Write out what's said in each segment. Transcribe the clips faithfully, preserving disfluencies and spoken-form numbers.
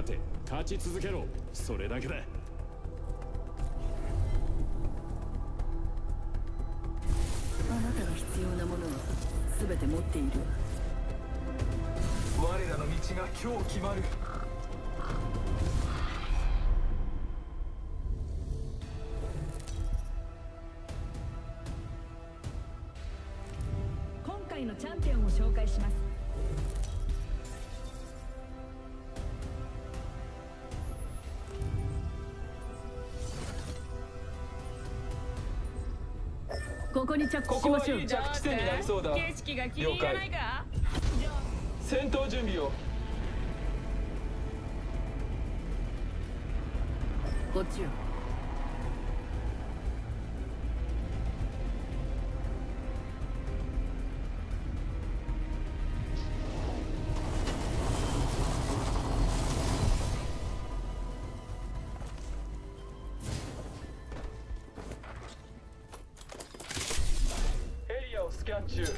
勝て、勝ち続けろ、それだけだ。 あなたが必要なものは全て持っている。 我らの道が今日決まる。 今回のチャンピオンを紹介します。 ここに着こ地しましょう。 こはいい着地点になりそうだ。 景色が気に入らないか？ 戦闘準備を。 こっちよ。 エリアをスキャン中。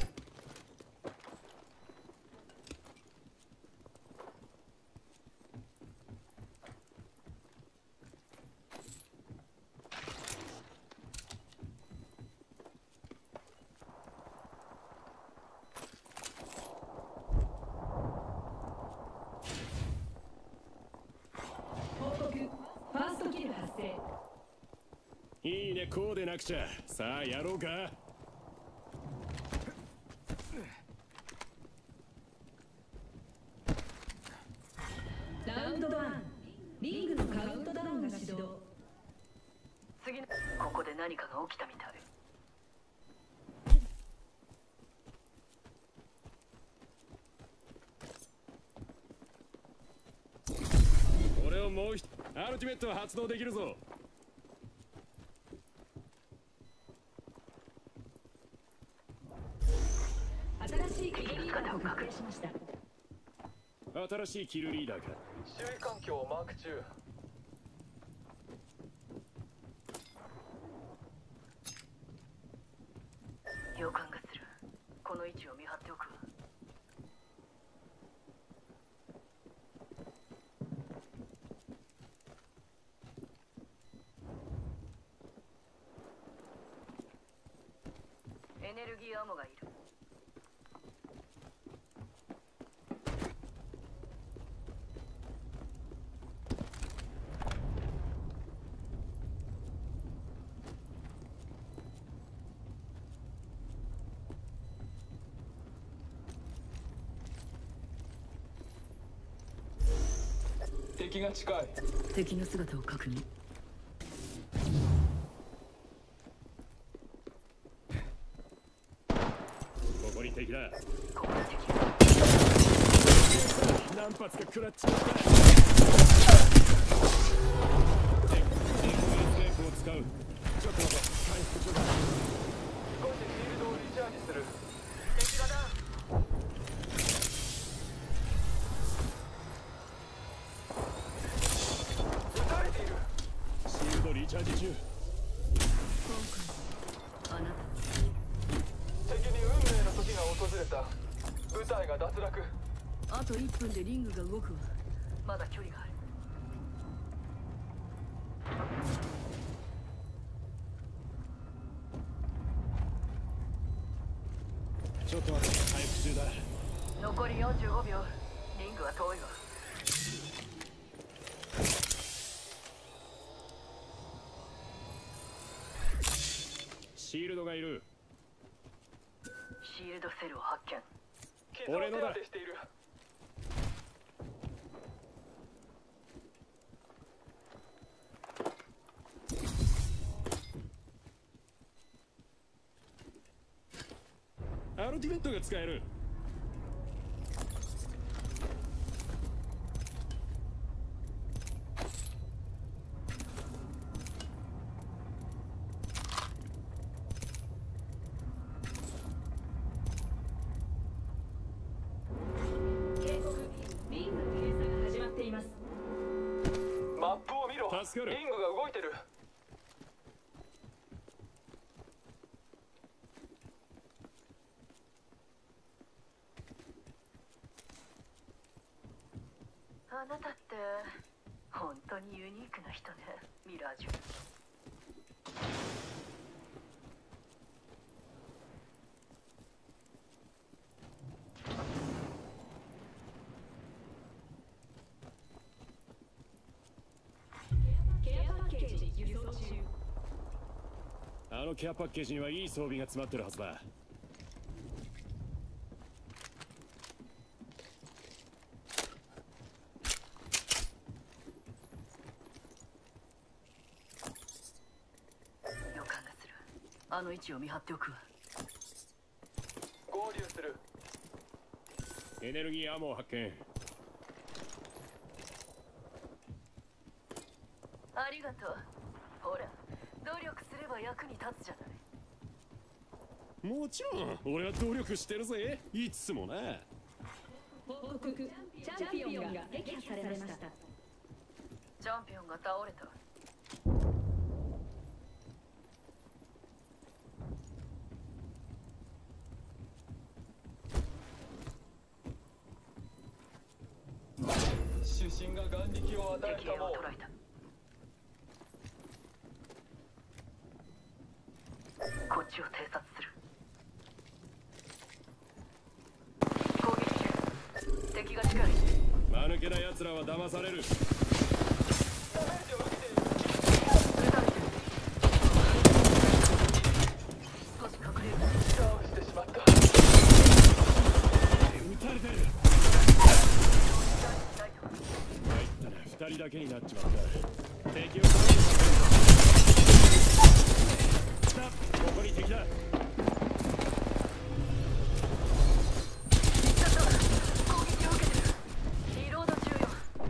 報告。ファーストキル発生。 いいね、こうでなくちゃ。さあやろうか。 ラウンドワン。リングのカウントダウンが始動。 次のここで何かが起きたみたい。 俺をもう一アルティメットは発動できるぞ。 新しいキルリーダーを確定しました。 新しいキルリーダーか。 周囲環境をマーク中。 予感がする。この位置を見張っておくわ。エネルギーアモがいる。 敵が近い。 敵の姿を確認。 ここに敵だ。 ここで敵。 何発か食らっちまった。エスケープを使う。ちょっと待て、回復中だ。 少しフィールドをリチャージする。 敵がだ。 撃たれている。 シールドリチャージ中。 あな敵に運命の時が訪れた。部隊が脱落。 た。あといっぷんでリングが動くわ。まだ距離がある。 ちょっと待て、回復中だ。 残りよんじゅうごびょう。リングは遠いわ。 シールドがいる。 シールドセルを発見。 傷を手当てしている。 アルティメットが使える。 警告。リングの閉鎖が始まっています。 マップを見ろ。 助かる。 リングが動いてる。 あなたって本当にユニークな人ね、ミラージュ。 ケアパッケージ輸送中。 あのケアパッケージにはいい装備が詰まってるはずだ。 予感がする。あの位置を見張っておくわ。 合流する。 エネルギーアーモを発見。 ありがとう。ほら、努力すれば役に立つじゃない。 もちろん俺は努力してるぜ、いつもな。 報告。チャンピオンが撃破されました。 チャンピオンが倒れた。 主審が眼力を与え敵たもう。 兵を捕らえた。こっちを偵察する。攻撃中。敵が近い。 間抜けな奴らは騙される。 ダメージを受けている。 撃たれてる。少し隠れる。 ダウンしてしまった。 撃たれてる。 ないと。 入ったら二人だけになっちまった。敵を倒す。来た、ここに敵だ。 攻撃を受けてる。リロード中よ。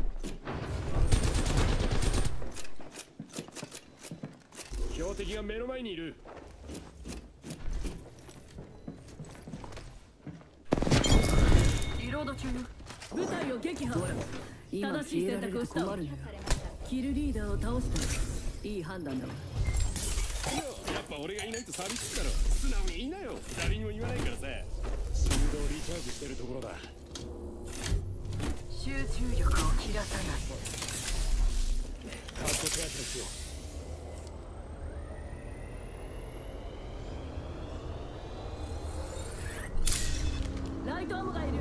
標的が目の前にいる。 リロード中よ。 部隊を撃破。 今正しい選択をしたわ。 困るのよ。 キルリーダーを倒した。いい判断だわ。 やっぱ俺がいないと寂しいだろ。素直にいいなよ。誰にも言わないからさ。振動リチャージしてるところだ。 集中力を切らさない。 カット手当てしよライトアモがいる。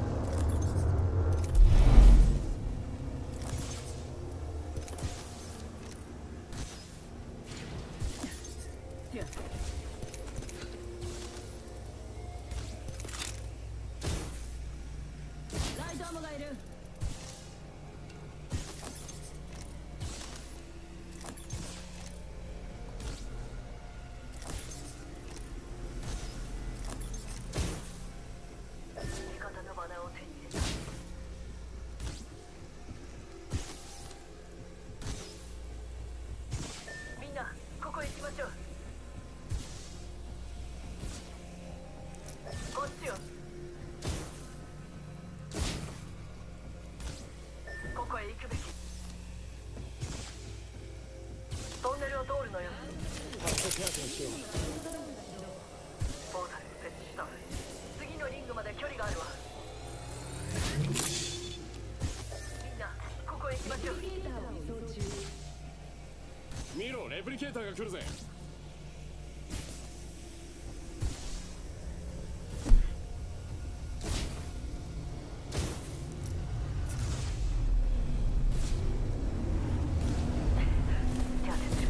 いやライトアモがいる。 味方のバナを手に入れた。みんなここへ行きましょう。こっちよ。ここへ行くべき。トンネルを通るのよ。 う。カット手当てしよう。 ポータルを設置した。次のリングまで距離があるわ。みんなここへ行きましょう。 レプリケーターを輸送中。 見ろ、レプリケーターが来るぜ。 手当てする。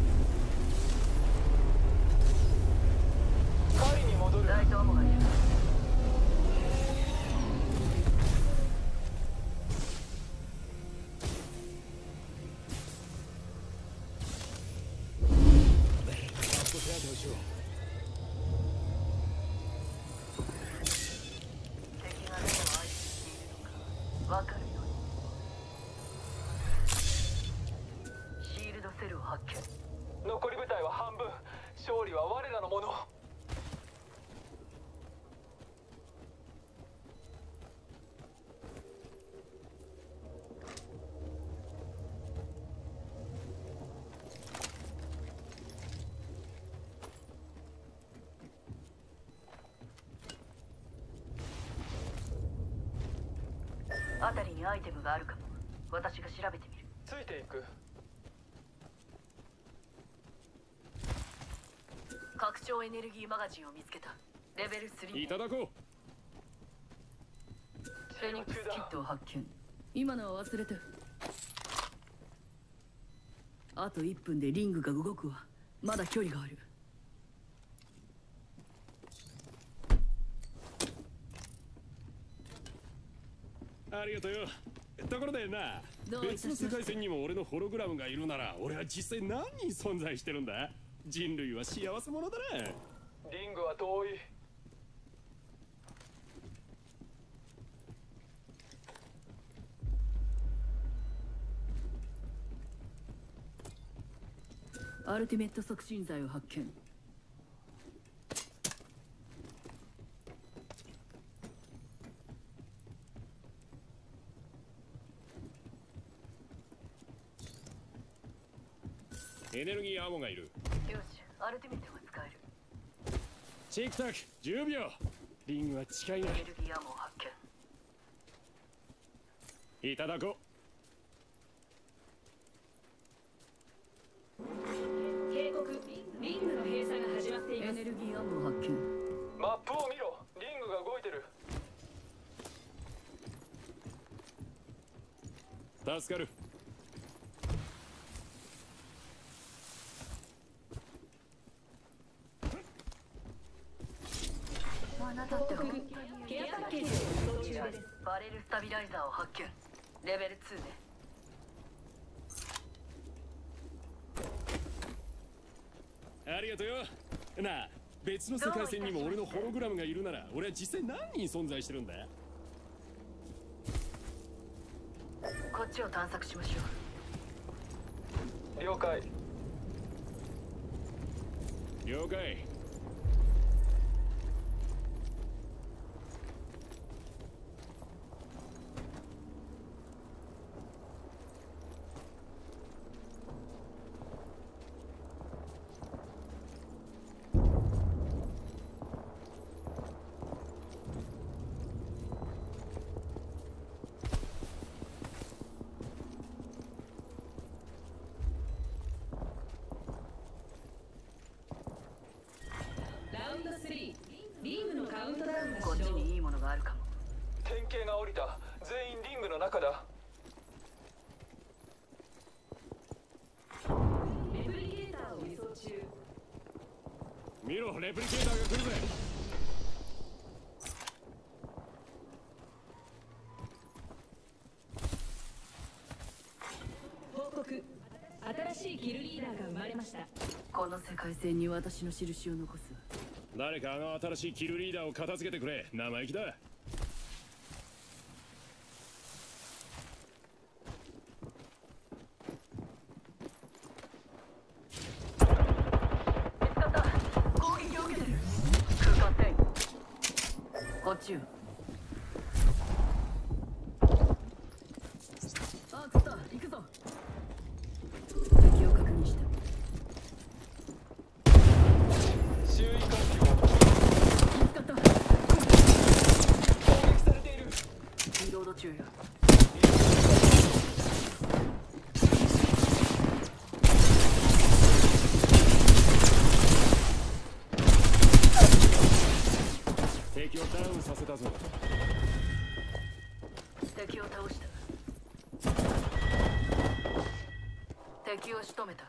狩りに戻る。 ライトアモがいる。 カット手当てをしよう。 敵が目を合図しているのかわかるように。シールドセルを発見。 残り部隊は半分。勝利は我らのもの。 辺りにアイテムがあるかも。 私が調べてみる。 ついていく。 拡張エネルギーマガジンを見つけた。レベルスリー。 いただこフェニックスキットを発見。 今のは忘れて。あといっぷんでリングが動くわ。まだ距離がある。 う。ありがとうよ。ところでな、 どういたしまして別の世界線にも俺のホログラムがいるなら、俺は実際何人存在してるんだ？人類は幸せ者だな。 リングは遠い。 アルティメット促進剤を発見。 エネルギーアーモがいる。 よし、アルティメットが使える。 チクタクじゅうびょう。リングは近いな。 エネルギーアーモを発見。 いただこ警告、リングの閉鎖が始まっています。 エネルギーアンモ発見。 マップを見ろ。リングが動いてる。 う。助かる。 あなたって本当にケアパッケージを輸送中です。 バレルスタビライザーを発見。レベルツーね。 ありがとうよ。なあ、別の世界線にも俺のホログラムがいるなら、俺は実際何人存在してるんだ？ こっちを探索しましょ了解。 了解。 ラウンドスリー、リングのカウントダウンがう。こっち始動。 にいいものがあるかも。 典型が降りた。全員リングの中だ。 レプリケーターを輸送中。 見ろ、レプリケーターが来るぜ。 報告、新しいキルリーダーが生まれました。 この世界線に私の印を残すわ。 誰かあの新しいキルリーダーを片付けてくれ。生意気だ。 見つかった。攻撃を受けてる。空間転移。こっちよ。 アークスター行くぞ。敵を確認した。 周囲環境。 見つかった。 攻撃されている。 リロード中よ。 敵をダウンさせたぞ。 敵を倒した。敵を仕留めた。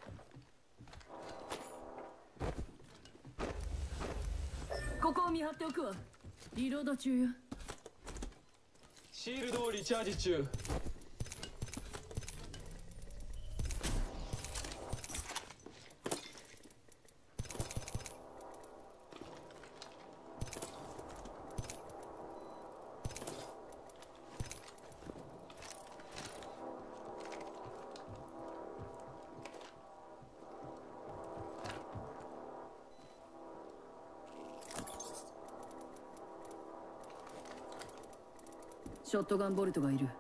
ここを見張っておくわ。リロード中よ。 シールドをリチャージ中。 ショットガンボルトがいる。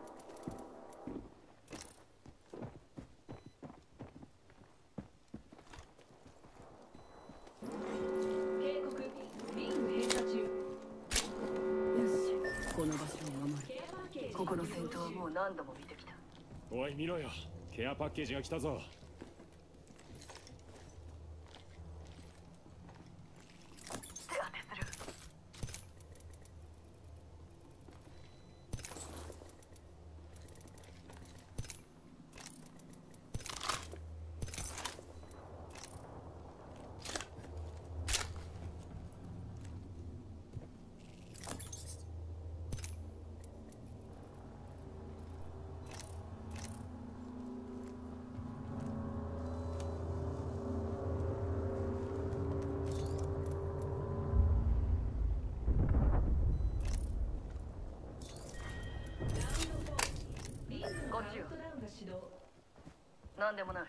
警告、リング閉鎖中。 よし、この場所を守る。 ケアパッケージここの戦闘はもう何度も見てきた。 おい見ろよ、ケアパッケージが来たぞ。 手当てする。こっちよ。なんでもない。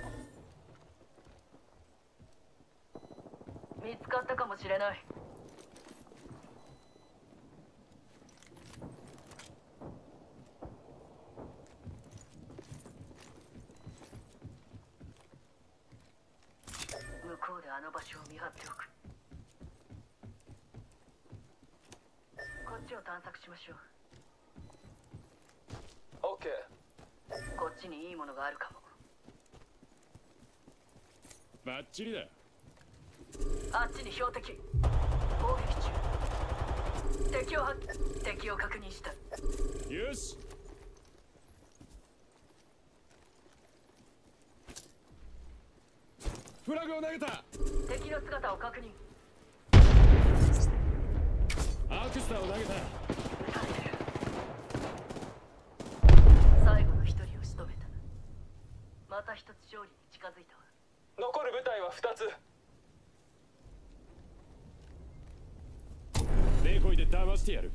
見つかったかもしれない。向こうであの場所を見張っておく。こっちを探索しましょう。 オッケー。 こっちにいいものがあるかも。 バッチリだ。 あっちに標的。攻撃中。敵を発敵を確認した。 よし。フラグを投げた。 敵の姿を確認。 アークスターを投げた。 撃たれてる。最後の一人を仕留めた。また一つ勝利に近づいたわ。 残る部隊はふたつ。 デコイで騙してやる。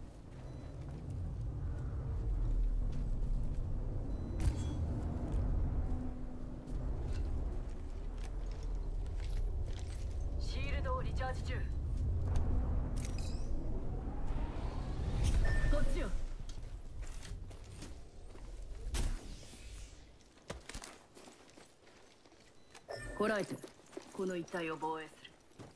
シールドをリチャージ中。こっちよ。こらえて、この一帯を防衛する。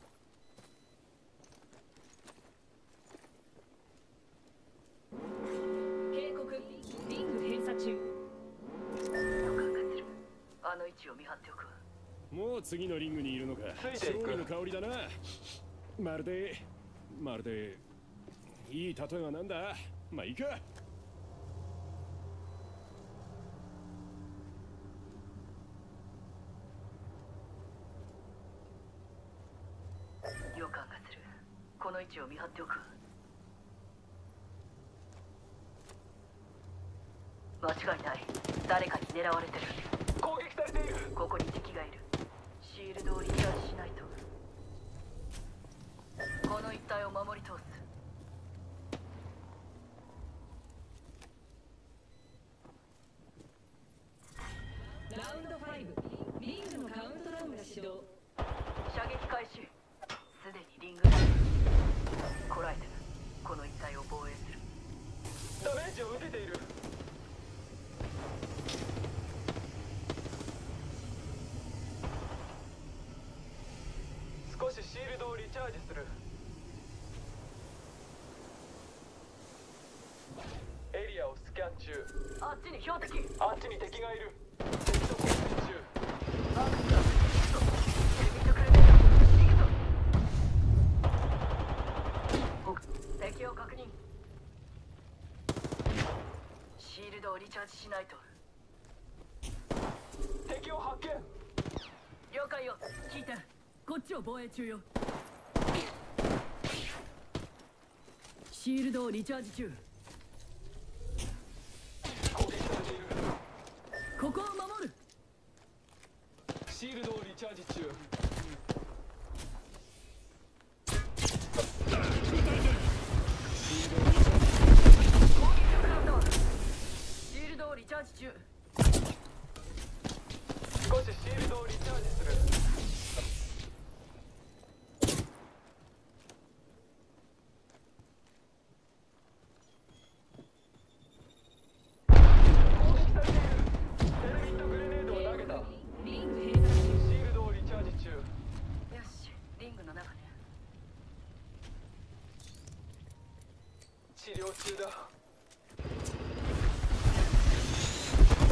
警告、リング閉鎖中。 予感がする。あの位置を見張っておくわ。 もう次のリングにいるのか。 ついていく勝利の香りだな。まるでまるでいい例えはなんだ。まあいいか。 予感がする。この位置を見張っておくわ。間違いない。誰かに狙われてる。 攻撃されている。 ここに敵がいる。シールドをリチャージしないと。この一帯を守り通す。 ラウンドファイブ、リングのカウントダウンが始動。 射撃開始。すでにリングだ。こらえて、この一帯を防衛する。 ダメージを受けている。少しシールドをリチャージする。エリアをスキャン中。 あっちに標的。 あっちに敵がいる。敵と交戦中。 アークスター、行くぞ。ヘビートクルネード、行くぞ。僕、敵を確認。シールドをリチャージしないと。 敵を発見。 了解よ。聞いた。こっちを防衛中よ。シールドをリチャージ中。 攻撃されている。 ここを守る。 シールドをリチャージ中。 攻撃を食らったわ。シールドをリチャージ中。 少しシールドをリチャージする。攻撃されている。テレビットグレネードを投げた。 リング閉鎖中。 シールドをリチャージ中。 よし、リングの中ね。 治療中だ。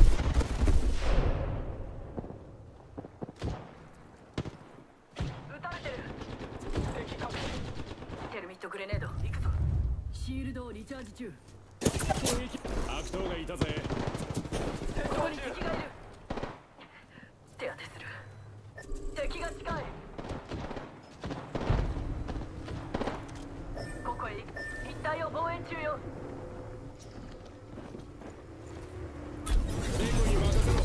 シールドをリチャージ中。 攻撃悪党がいたぜ。 ここに敵がいる。手当てする。敵が近い。ここへ一帯を防衛中よ。 レイコに任せろ。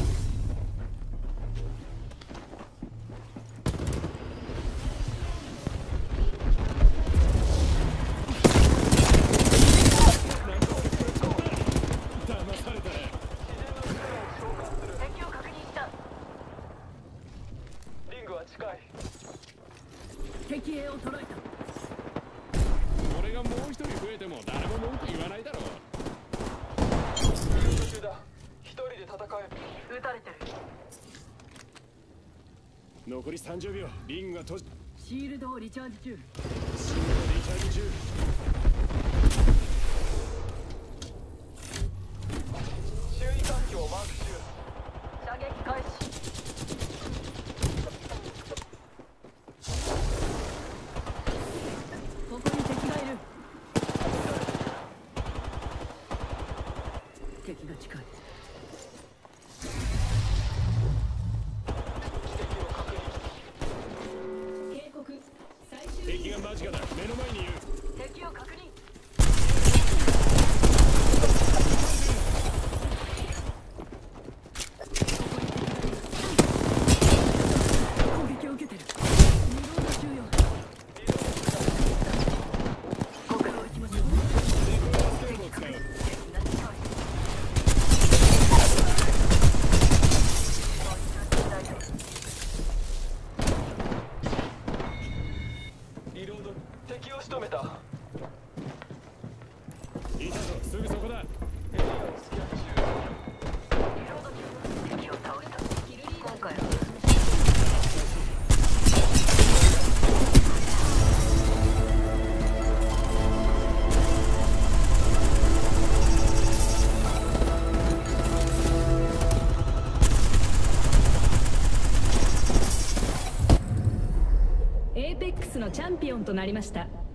騙された。 敵を確認した。 リングは近い。 敵兵を捉えた。 俺がもう一人増えても誰も文句言わないだろう。 リング中だ。一人で戦える。 撃たれてる。 残りさんじゅうびょう。リングが閉じ。 シールドをリチャージ中。 シールドリチャージ中。 周囲環境をマーク中。 射撃開始。 ここに敵がいる。敵が近い。 警告最終敵が間近だ。目の前にいる。 敵を確認。 攻撃を受けてる。リロード中よ。ここから行きましょう。 レイコはステープを使う。 敵が近い。 リロード。敵を仕留めた。 いたぞ。すぐそこだ。 エリアをスキャン中。 リロード中。敵を倒した。今回はエーペックスのチャンピオンとなりました